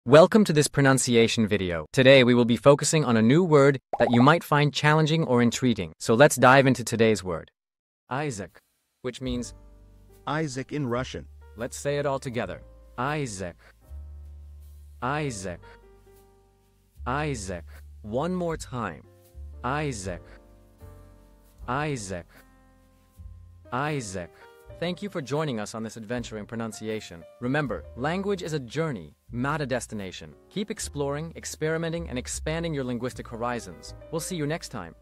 Welcome to this pronunciation video. Today we will be focusing on a new word that you might find challenging or intriguing. So let's dive into today's word. Айзек, which means Isaac in Russian. Let's say it all together. Айзек. Айзек. Айзек. One more time. Айзек. Айзек. Айзek. Thank you for joining us on this adventure in pronunciation. Remember, language is a journey, not a destination. Keep exploring, experimenting, and expanding your linguistic horizons. We'll see you next time.